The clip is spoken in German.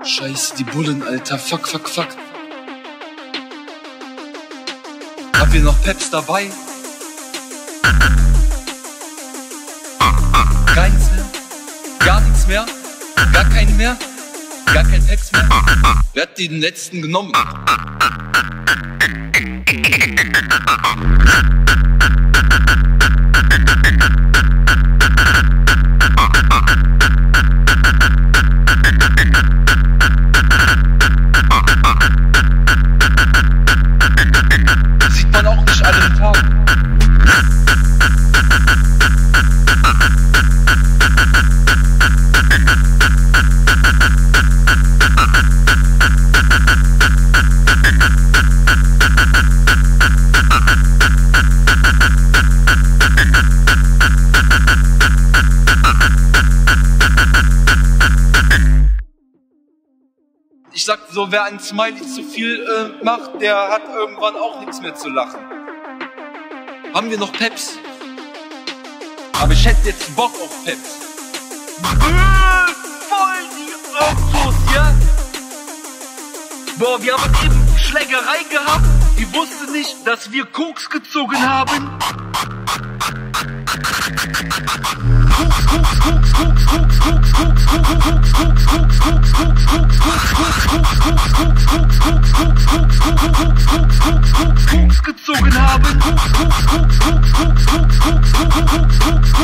Scheiße, die Bullen, Alter. Fuck. Habt ihr noch Peps dabei? Keins mehr? Gar nichts mehr? Gar keinen mehr? Gar kein Peps mehr? Wer hat den letzten genommen? Sieht man auch nicht alle Tage. Ich sag so, wer ein Smiley zu viel macht, der hat irgendwann auch nichts mehr zu lachen. Haben wir noch Peps? Aber ich hätte jetzt Bock auf Peps. Voll die Autos, ja? Boah, wir haben eben Schlägerei gehabt. Die wusste nicht, dass wir Koks gezogen haben. Koks gezogen haben.